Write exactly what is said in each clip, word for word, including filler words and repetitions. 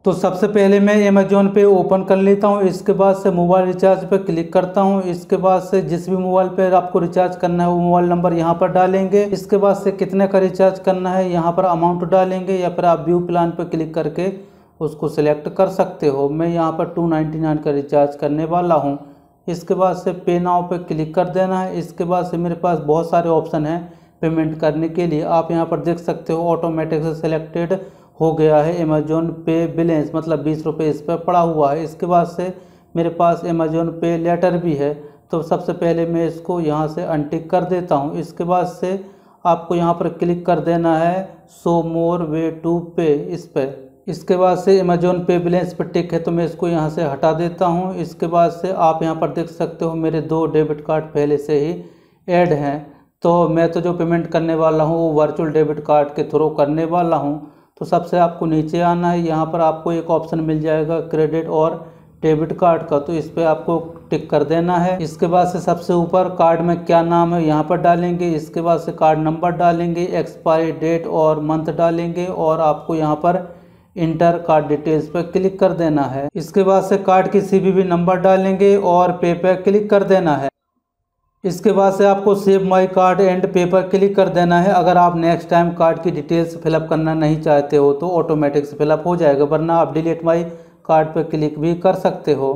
तो सबसे पहले मैं अमेज़ॉन पे ओपन कर लेता हूँ। इसके बाद से मोबाइल रिचार्ज पे क्लिक करता हूँ। इसके बाद से जिस भी मोबाइल पे आपको रिचार्ज करना है वो मोबाइल नंबर यहाँ पर डालेंगे। इसके बाद से कितने का रिचार्ज करना है यहाँ पर अमाउंट डालेंगे, या फिर आप व्यू प्लान पे क्लिक करके उसको सिलेक्ट कर सकते हो। मैं यहाँ पर टू नाइन्टी नाइन का रिचार्ज करने वाला हूँ। इसके बाद से पे नाउ पे क्लिक कर देना है। इसके बाद से मेरे पास बहुत सारे ऑप्शन हैं पेमेंट करने के लिए। आप यहाँ पर देख सकते हो ऑटोमेटिक से सिलेक्टेड हो गया है अमेज़ॉन पे बैलेंस, मतलब बीस रुपये इस पर पड़ा हुआ है। इसके बाद से मेरे पास अमेज़ॉन पे लेटर भी है। तो सबसे पहले मैं इसको यहाँ से अनटिक कर देता हूँ। इसके बाद से आपको यहाँ पर क्लिक कर देना है शो मोर वे टू पे, इस पर। इसके बाद से अमेज़ॉन पे बैलेंस पर टिक है तो मैं इसको यहाँ से हटा देता हूँ। इसके बाद से आप यहाँ पर देख सकते हो मेरे दो डेबिट कार्ड पहले से ही ऐड हैं। तो मैं तो जो पेमेंट करने वाला हूँ वो वर्चुअल डेबिट कार्ड के थ्रू करने वाला हूँ। तो सबसे आपको नीचे आना है। यहाँ पर आपको एक ऑप्शन मिल जाएगा क्रेडिट और डेबिट कार्ड का, तो इस पर आपको टिक कर देना है। इसके बाद से सबसे ऊपर कार्ड में क्या नाम है यहाँ पर डालेंगे। इसके बाद से कार्ड नंबर डालेंगे, एक्सपायरी डेट और मंथ डालेंगे, और आपको यहाँ पर इंटर कार्ड डिटेल्स पर क्लिक कर देना है। इसके बाद से कार्ड की सीवीवी नंबर डालेंगे और पे पर क्लिक कर देना है। इसके बाद से आपको सेव माई कार्ड एंड पे पर क्लिक कर देना है। अगर आप नेक्स्ट टाइम कार्ड की डिटेल्स फिलअप करना नहीं चाहते हो तो ऑटोमेटिक से फिलअप हो जाएगा, वरना आप डिलीट माई कार्ड पर क्लिक भी कर सकते हो।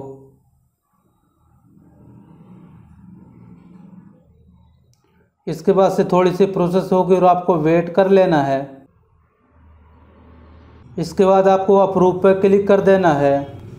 इसके बाद से थोड़ी सी प्रोसेस होगी और आपको वेट कर लेना है। इसके बाद आपको अप्रूव पर क्लिक कर देना है।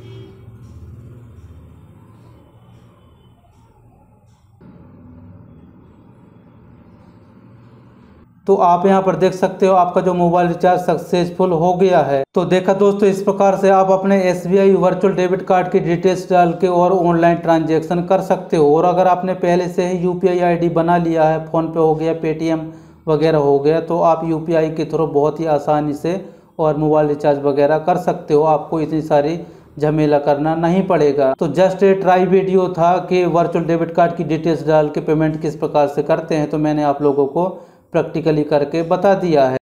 तो आप यहाँ पर देख सकते हो आपका जो मोबाइल रिचार्ज सक्सेसफुल हो गया है। तो देखा दोस्तों, इस प्रकार से आप अपने S B I virtual debit card की डिटेल्स डाल के और ऑनलाइन ट्रांजैक्शन कर सकते हो। और अगर आपने पहले से ही U P I I D बना लिया है, फ़ोनपे हो गया, पेटीएम वगैरह हो गया, तो आप यू पी आई के थ्रू बहुत ही आसानी से और मोबाइल रिचार्ज वगैरह कर सकते हो। आपको इतनी सारी झमेला करना नहीं पड़ेगा। तो जस्ट ए ट्राई वीडियो था कि वर्चुअल डेबिट कार्ड की डिटेल्स डाल के पेमेंट किस प्रकार से करते हैं, तो मैंने आप लोगों को प्रैक्टिकली करके बता दिया है।